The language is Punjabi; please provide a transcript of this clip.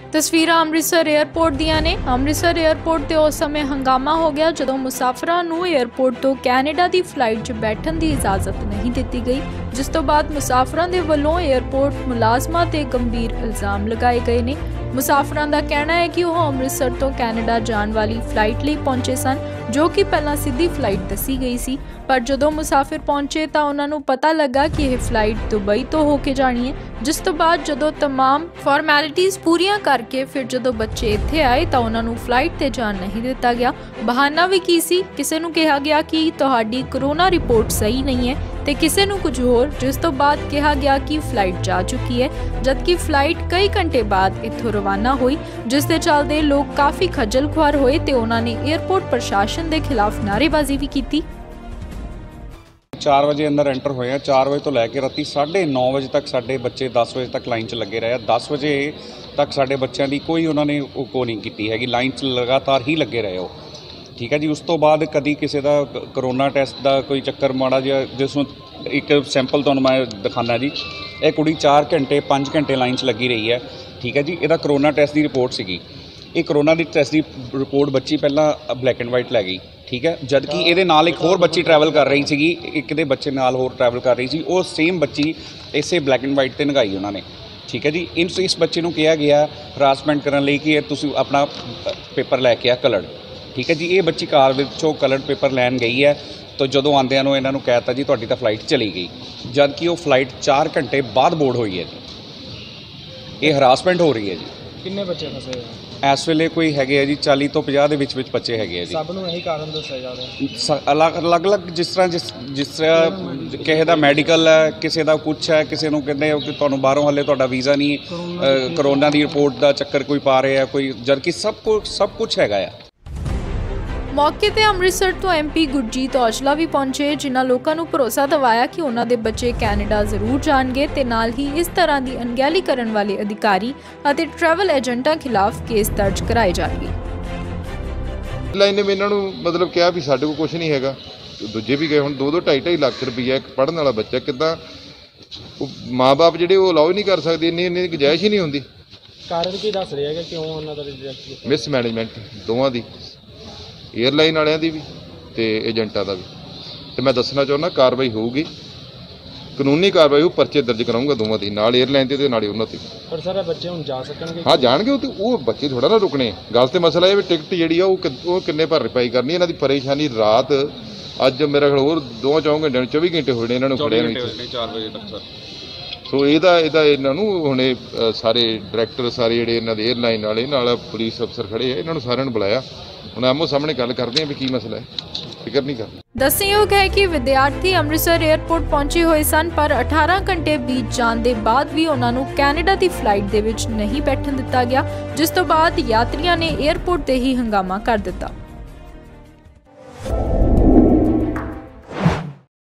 ਤਸਵੀਰਾਂ ਅੰਮ੍ਰਿਤਸਰ ਏਅਰਪੋਰਟ ਦੀਆਂ ਨੇ। ਅੰਮ੍ਰਿਤਸਰ ਏਅਰਪੋਰਟ ਤੇ ਉਸ ਸਮੇਂ ਹੰਗਾਮਾ ਹੋ ਗਿਆ ਜਦੋਂ ਮੁਸਾਫਰਾਂ ਨੂੰ ਏਅਰਪੋਰਟ ਤੋਂ ਕੈਨੇਡਾ ਦੀ ਫਲਾਈਟ 'ਚ ਬੈਠਣ ਦੀ ਇਜਾਜ਼ਤ ਨਹੀਂ ਦਿੱਤੀ ਗਈ, ਜਿਸ ਤੋਂ ਬਾਅਦ ਮੁਸਾਫਰਾਂ ਦੇ ਵੱਲੋਂ ਏਅਰਪੋਰਟ ਮੁਲਾਜ਼ਮਾਂ ਤੇ ਗੰਭੀਰ ਇਲਜ਼ਾਮ ਲਗਾਏ ਗਏ ਨੇ। ਮੁਸਾਫਰਾਂ ਦਾ ਕਹਿਣਾ ਹੈ ਕਿ ਉਹ ਅੰਮ੍ਰਿਤਸਰ ਤੋਂ ਕੈਨੇਡਾ ਜਾਣ ਵਾਲੀ ਫਲਾਈਟ ਲਈ ਪਹੁੰਚੇ ਸਨ, ਜੋ ਕਿ ਪਹਿਲਾਂ ਸਿੱਧੀ ਫਲਾਈਟ ਦੱਸੀ ਗਈ ਸੀ, ਪਰ ਜਦੋਂ ਮੁਸਾਫਿਰ ਪਹੁੰਚੇ ਤਾਂ ਉਹਨਾਂ ਨੂੰ ਪਤਾ ਲੱਗਾ ਕਿ ਇਹ ਫਲਾਈਟ ਦੁਬਈ ਤੋਂ ਹੋ ਕੇ ਜਾਣੀ ਹੈ। ਜਿਸ ਤੋਂ ਬਾਅਦ ਜਦੋਂ तमाम ਫਾਰਮੈਲਿਟੀਜ਼ ਪੂਰੀਆਂ ਕਰਕੇ ਫਿਰ ਜਦੋਂ ਬੱਚੇ ਇੱਥੇ ਆਏ ਤਾਂ ਉਹਨਾਂ ਨੂੰ ਫਲਾਈਟ ਤੇ ਜਾਣ ਨਹੀਂ ਦਿੱਤਾ ਗਿਆ। ਬਹਾਨਾ ਵੀ ਕੀ ਸੀ, ਕਿਸੇ ਨੂੰ ਕਿਹਾ ਗਿਆ ਕਿ ਤੁਹਾਡੀ ਕਰੋਨਾ ਰਿਪੋਰਟ ਸਹੀ ਨਹੀਂ ਹੈ ਤੇ ਕਿਸੇ ਨੂੰ ਕੁਝ ਹੋਰ, ਜਿਸ ਤੋਂ ਬਾਅਦ ਕਿਹਾ ਗਿਆ ਕਿ ਫਲਾਈਟ ਜਾ ਚੁੱਕੀ ਹੈ, ਜਦਕਿ ਫਲਾਈਟ ਕਈ ਘੰਟੇ ਬਾਅਦ ਇੱਥੋਂ ਰਵਾਨਾ ਹੋਈ, ਜਿਸ ਦੇ ਚੱਲਦੇ ਲੋਕ ਕਾਫੀ ਖੱਜਲ ਖੁਆਰ ਹੋਏ ਤੇ ਉਹਨਾਂ ਨੇ ਏਅਰਪੋਰਟ ਪ੍ਰਸ਼ਾਸਨ ਦੇ ਖਿਲਾਫ ਨਾਅਰੇਬਾਜ਼ੀ ਵੀ ਕੀਤੀ। 4 ਵਜੇ ਅੰਦਰ ਐਂਟਰ ਹੋਏ ਆ। 4 ਵਜੇ ਤੋਂ ਲੈ ਕੇ ਰਾਤੀ 9:30 ਵਜੇ ਤੱਕ ਸਾਡੇ ਬੱਚੇ 10 ਵਜੇ ਤੱਕ ਲਾਈਨ 'ਚ ਲੱਗੇ ਰਹੇ ਆ। 10 ਵਜੇ ਤੱਕ ਸਾਡੇ ਬੱਚਿਆਂ ਦੀ ਕੋਈ ਉਹਨਾਂ ਨੇ ਉਹ ਨਹੀਂ ਕੀਤੀ ਹੈਗੀ, ਲਾਈਨ 'ਚ ਲਗਾਤਾਰ ਹੀ ਲੱਗੇ ਰਹੇ ਉਹ। ਠੀਕ ਹੈ ਜੀ। ਉਸ ਤੋਂ ਬਾਅਦ ਕਦੀ ਕਿਸੇ ਦਾ ਕਰੋਨਾ ਟੈਸਟ ਦਾ ਕੋਈ ਚੱਕਰ ਮਾੜਾ ਜਿਹਾ, ਜਿਸ ਨੂੰ ਇੱਕ ਸੈਂਪਲ ਤੁਹਾਨੂੰ ਮੈਂ ਦਿਖਾਉਂਦਾ ਜੀ। ਇਹ ਕੁੜੀ 4 ਘੰਟੇ 5 ਘੰਟੇ ਲਾਈਨ 'ਚ ਲੱਗੀ ਰਹੀ ਹੈ। ਠੀਕ ਹੈ ਜੀ। ਇਹਦਾ ਕਰੋਨਾ ਟੈਸਟ ਦੀ ਰਿਪੋਰਟ ਸੀਗੀ। ਇਹ ਕਰੋਨਾ ਦੀ ਟੈਸਟ ਦੀ ਰਿਪੋਰਟ ਬੱਚੀ ਪਹਿਲਾਂ ਬਲੈਕ ਐਂਡ ਵਾਈਟ ਲੈ ਗਈ। ਠੀਕ ਹੈ। ਜਦ ਕਿ ਇਹਦੇ ਨਾਲ ਇੱਕ ਹੋਰ ਬੱਚੀ ਟਰੈਵਲ ਕਰ ਰਹੀ ਸੀਗੀ, ਇੱਕ ਦੇ ਬੱਚੇ ਨਾਲ ਹੋਰ ਟਰੈਵਲ ਕਰ ਰਹੀ ਸੀ, ਉਹ ਸੇਮ ਬੱਚੀ ਇਸੇ ਬਲੈਕ ਐਂਡ ਵਾਈਟ 'ਤੇ ਨਗਾਈ ਉਹਨਾਂ ਨੇ। ਠੀਕ ਹੈ ਜੀ। ਇਸ ਬੱਚੇ ਨੂੰ ਕਿਹਾ ਗਿਆ ਹਰਾਸਮੈਂਟ ਕਰਨ ਲਈ ਕਿ ਤੁਸੀਂ ਆਪਣਾ ਪੇਪਰ ਲੈ ਕੇ ਆ ਕਲਰਡ। ਠੀਕ ਹੈ ਜੀ। ਇਹ ਬੱਚੀ ਕਾਰ ਵਿੱਚੋਂ ਕਲਰਡ ਪੇਪਰ ਲੈਣ ਗਈ ਹੈ ਤਾਂ ਜਦੋਂ ਆਉਂਦਿਆਂ ਨੂੰ ਇਹਨਾਂ ਨੂੰ ਕਹਿ ਦਿੱਤਾ ਜੀ ਤੁਹਾਡੀ ਤਾਂ ਫਲਾਈਟ ਚਲੀ ਗਈ, ਜਦ ਕਿ ਉਹ ਫਲਾਈਟ 4 ਘੰਟੇ ਬਾਅਦ ਬੋਰਡ ਹੋਈ ਹੈ ਜੀ। ਇਹ ਹਰਾਸਮੈਂਟ ਹੋ ਰਹੀ ਹੈ ਜੀ। ਕਿੰਨੇ ਬੱਚੇ ਫਸੇ ਹੋਏ ਇਸ ਵੇਲੇ ਕੋਈ ਹੈਗੇ ਆ ਜੀ 40 ਤੋਂ 50 ਦੇ ਵਿੱਚ ਬੱਚੇ ਹੈਗੇ ਆ ਜੀ। ਸਭ ਨੂੰ ਇਹੀ ਕਾਰਨ ਦੱਸਿਆ ਜਾ ਰਿਹਾ। ਅਲੱਗ-ਅਲੱਗ ਜਿਸ ਤਰ੍ਹਾਂ ਕਿਸੇ ਦਾ ਮੈਡੀਕਲ ਹੈ, ਕਿਸੇ ਦਾ ਕੁਛ ਹੈ, ਕਿਸੇ ਨੂੰ ਕਹਿੰਦੇ ਕਿ ਤੁਹਾਨੂੰ ਬਾਹਰੋਂ ਹਲੇ ਤੁਹਾਡਾ ਵੀਜ਼ਾ ਨਹੀਂ, ਕਰੋਨਾ ਦੀ ਰਿਪੋਰਟ ਦਾ ਚੱਕਰ ਕੋਈ ਪਾ ਰਿਹਾ ਕੋਈ, ਜਦ ਕਿ ਸਭ ਕੁਛ ਹੈਗਾ ਆ। ਮੌਕੇ ਤੇ ਅੰਮ੍ਰਿਤਸਰ ਤੋਂ MP ਗੁਰਜੀਤ ਔਜਲਾ ਵੀ ਪਹੁੰਚੇ, ਜਿਨ੍ਹਾਂ ਲੋਕਾਂ ਨੂੰ ਭਰੋਸਾ ਦਿਵਾਇਆ ਕਿ ਉਹਨਾਂ ਦੇ ਬੱਚੇ ਕੈਨੇਡਾ ਜ਼ਰੂਰ ਜਾਣਗੇ ਤੇ ਨਾਲ ਹੀ ਇਸ ਤਰ੍ਹਾਂ ਦੀ ਅਣਗਹਿਲੀ ਕਰਨ ਵਾਲੇ ਅਧਿਕਾਰੀ ਅਤੇ ਟਰੈਵਲ ਏਜੰਟਾਂ ਖਿਲਾਫ ਕੇਸ ਦਰਜ ਕਰਾਏ ਜਾਣਗੇ। ਲਾਈਨ ਨੇ ਇਹਨਾਂ ਨੂੰ ਮਤਲਬ ਕਿਹਾ ਵੀ ਸਾਡੇ ਕੋਲ ਕੁਝ ਨਹੀਂ ਹੈਗਾ। ਦੂਜੇ ਵੀ ਗਏ, ਹੁਣ 2-2.5 ਲੱਖ ਰੁਪਈਆ ਇੱਕ ਪੜ੍ਹਨ ਵਾਲਾ ਬੱਚਾ, ਕਿੱਦਾਂ ਉਹ ਮਾਂ-ਬਾਪ ਜਿਹੜੇ ਉਹ ਅਲਾਓ ਨਹੀਂ ਕਰ ਸਕਦੇ, ਇੰਨੀ ਗੁੰਜਾਇਸ਼ ਹੀ ਨਹੀਂ ਹੁੰਦੀ। ਕਾਰਨ ਕੀ ਦੱਸ ਰਿਹਾ ਹੈ, ਕਿਉਂ ਉਹਨਾਂ ਦਾ ਰਿਜੈਕਟ ਕੀਤਾ? ਮਿਸ ਮੈਨੇਜਮੈਂਟ ਦੋਵਾਂ ਦੀ, ਏਅਰਲਾਈਨ ਵਾਲਿਆਂ ਦੀ ਵੀ ਤੇ ਏਜੰਟਾਂ ਦਾ ਵੀ। ਤੇ ਮੈਂ ਦੱਸਣਾ ਚਾਹੁੰਦਾ ਕਾਰਵਾਈ ਹੋਊਗੀ, ਕਾਨੂੰਨੀ ਕਾਰਵਾਈ ਹੋਊ, ਪਰਚੇ ਦਰਜ ਕਰਾਉਂਗਾ ਦੋਵਾਂ ਦੀ, ਨਾਲ ਏਅਰਲਾਈਨ ਤੇ ਨਾਲ ਉਹਨਾਂ ਤੇ। ਪਰ ਸਰ ਬੱਚੇ ਹੁਣ ਜਾ ਸਕਣਗੇ? ਹਾਂ ਜਾਣਗੇ। ਉਹ ਬੱਚੇ ਥੋੜਾ ਨਾ ਰੁਕਣੇ। ਗੱਲ ਤੇ ਮਸਲਾ ਇਹ ਵੀ ਟਿਕਟ ਜਿਹੜੀ ਆ ਉਹ ਕਿੰਨੇ ਭਰਪਾਈ ਕਰਨੀ, ਇਹਨਾਂ ਦੀ ਪਰੇਸ਼ਾਨੀ। ਰਾਤ ਅੱਜ ਮੇਰਾ ਖਿਆਲ ਹੋਰ 2-4 ਘੰਟਿਆਂ ਨੂੰ 24 ਘੰਟੇ ਹੋਏ ਨੇ ਇਹਨਾਂ ਨੂੰ ਖੜਿਆ ਨੂੰ 4 ਵਜੇ ਤੱਕ ਸਰ। ਸੋ ਇਹਦਾ ਇਹਨਾਂ ਨੂੰ ਹੁਣ ਸਾਰੇ ਡਾਇਰੈਕਟਰ, ਸਾਰੇ ਜਿਹੜੇ ਇਹਨਾਂ ਦੇ ਏਅਰਲਾਈਨ ਵਾਲੇ ਨਾਲ ਪੁਲਿਸ ਅਫਸਰ ਖੜੇ ਆ, ਇਹਨਾਂ ਨੂੰ ਸਾਰਿਆਂ ਨੂੰ ਬੁਲਾਇਆ। ਹੁਣ ਆਮੋ ਸਾਹਮਣੇ ਗੱਲ ਕਰਦੇ ਆ ਵੀ ਕੀ ਮਸਲਾ ਹੈ, ਫਿਕਰ ਨਹੀਂ ਕਰਨੀ। ਦੱਸਣਯੋਗ ਹੈ ਕਿ ਵਿਦਿਆਰਥੀ ਅੰਮ੍ਰਿਤਸਰ ਏਅਰਪੋਰਟ ਪਹੁੰਚੇ ਹੋਏ ਸਨ, ਪਰ 18 ਘੰਟੇ ਬੀਤ ਜਾਣ ਦੇ ਬਾਅਦ ਵੀ ਉਹਨਾਂ ਨੂੰ ਕੈਨੇਡਾ ਦੀ ਫਲਾਈਟ ਦੇ ਵਿੱਚ ਨਹੀਂ ਬੈਠਣ ਦਿੱਤਾ ਗਿਆ, ਜਿਸ ਤੋਂ ਬਾਅਦ ਯਾਤਰੀਆਂ ਨੇ ਏਅਰਪੋਰਟ ਤੇ ਹੀ ਹੰਗਾਮਾ ਕਰ ਦਿੱਤਾ।